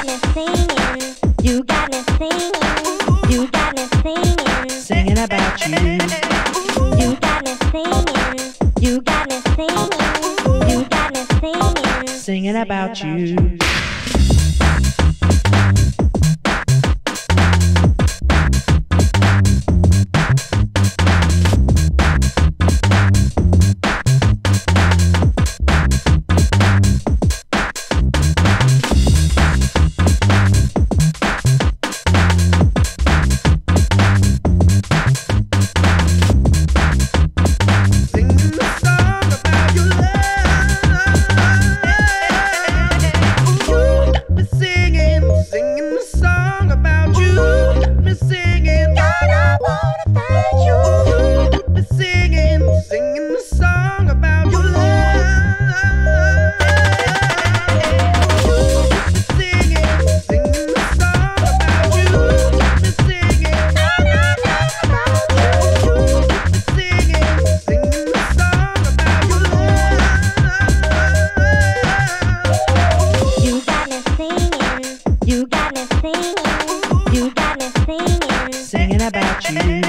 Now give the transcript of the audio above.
me singing. You got me singing. You got me singing. Singing about you. You got me singing. You got me singing. You got me singing. Singing about you. You got me singing. You got me singing. Singing about you.